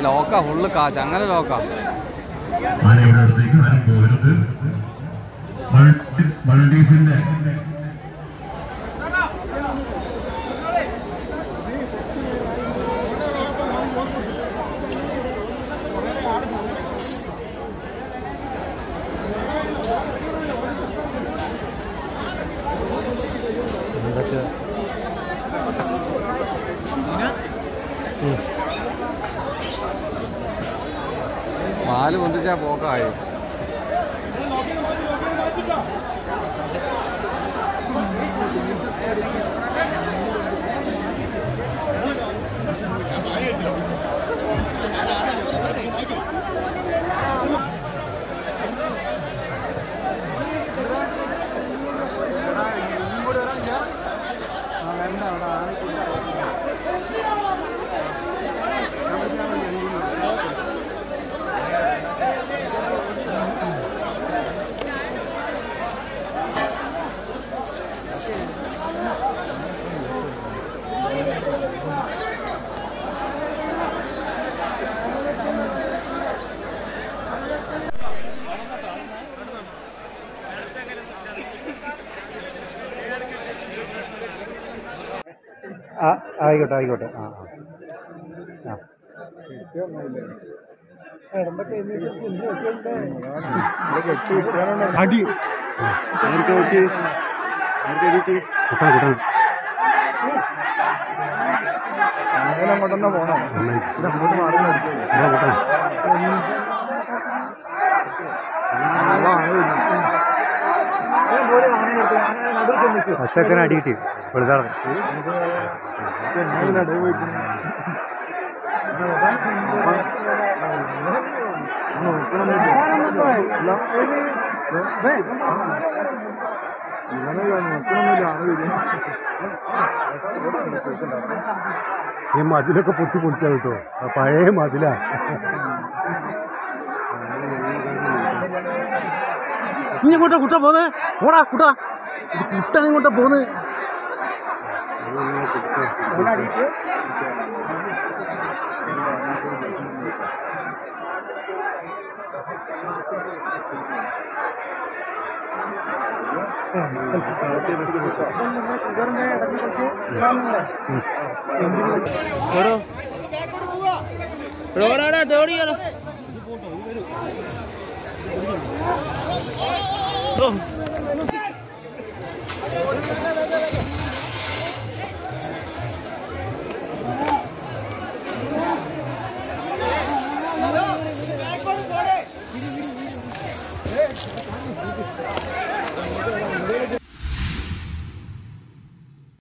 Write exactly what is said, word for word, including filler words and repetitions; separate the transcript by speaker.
Speaker 1: ലോക്കാ full കാശ് അങ്ങനെ ലോക്കാ.
Speaker 2: ആനയുടെ അടുത്തേക്ക് ആരും പോകരുത്. മൾട്ടീസിന്റെ
Speaker 1: പാല് പൊന്തിച്ചാ പോക്കായി.
Speaker 3: ആയിക്കോട്ടെ ആയിക്കോട്ടെ. ആ ആ അടി അങ്ങോട്ടെന്നെ പോണോ? അച്ചക്കനെ അടി കിട്ടി വെളുതാണ്. ഈ മതിലൊക്കെ പൊത്തി പൊളിച്ചാ കേട്ടോ, പഴയ മതിലാ. നീ ഇങ്ങോട്ടാ കുട്ട പോന്നേ? ഓടാ കുട്ടാ, കുട്ട ഇങ്ങോട്ടാ പോന്ന്.
Speaker 4: റോഡാടാ തോടിയാലോ.